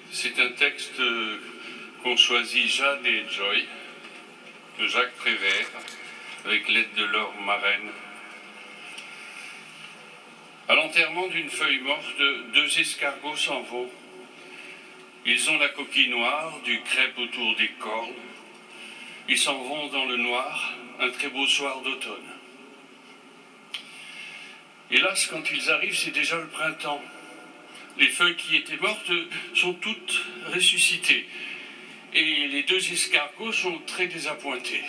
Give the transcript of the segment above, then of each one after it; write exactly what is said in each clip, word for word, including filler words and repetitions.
C'est un texte qu'ont choisi Jade et Joy, de Jacques Prévert, avec l'aide de leur marraine. À l'enterrement d'une feuille morte, deux escargots s'en vont. Ils ont la coquille noire, du crêpe autour des cornes. Ils s'en vont dans le noir, un très beau soir d'automne. Hélas, quand ils arrivent, c'est déjà le printemps. Les feuilles qui étaient mortes sont toutes ressuscitées. Et les deux escargots sont très désappointés.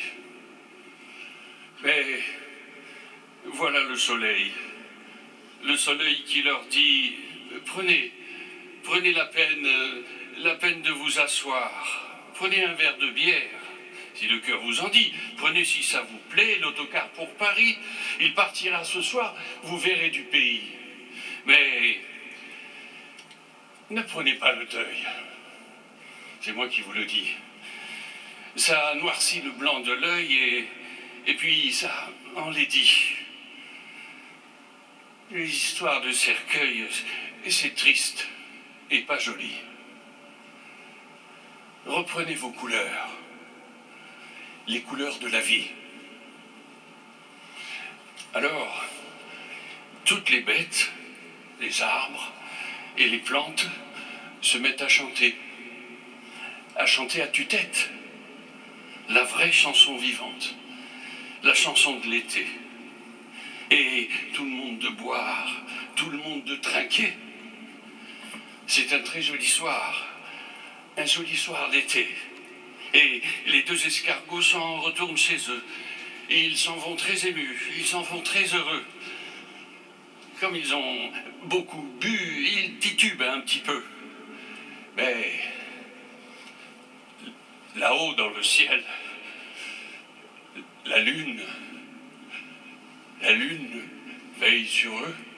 Mais voilà le soleil. Le soleil qui leur dit « Prenez, prenez la peine, la peine de vous asseoir. Prenez un verre de bière, si le cœur vous en dit. Prenez si ça vous plaît, l'autocar pour Paris. Il partira ce soir, vous verrez du pays. Mais ne prenez pas le deuil. C'est moi qui vous le dis. Ça noircit le blanc de l'œil et, et puis ça enlaidit. Les histoires de cercueil, c'est triste et pas joli. Reprenez vos couleurs, les couleurs de la vie. Alors, toutes les bêtes, les arbres et les plantes se mettent à chanter, à chanter à tue-tête, la vraie chanson vivante, la chanson de l'été. Et tout le monde de boire, tout le monde de trinquer. C'est un très joli soir, un joli soir d'été. Et les deux escargots s'en retournent chez eux. Et ils s'en vont très émus, ils s'en vont très heureux. Comme ils ont beaucoup bu, ils titubent un petit peu. Mais là-haut dans le ciel, la lune, la lune veille sur eux.